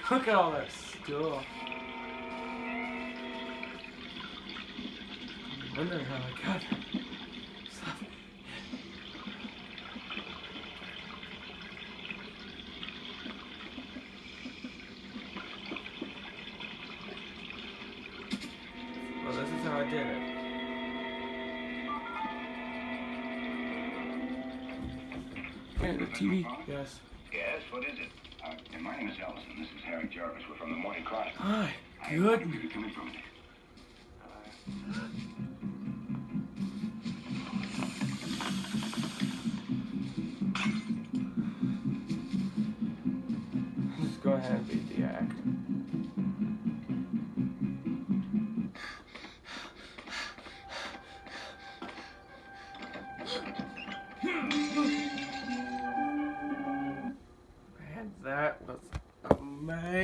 Look at all that stuff. I'm wondering how I got stuff. Well, this is how I did it. Okay, the TV. Yes. Yes, what is it? My name is Ellison. This is Harry Jarvis. We're from the Morning Chronicle. Hi. Good. Where are you coming from? Just go ahead and beat the act. Man, that was amazing.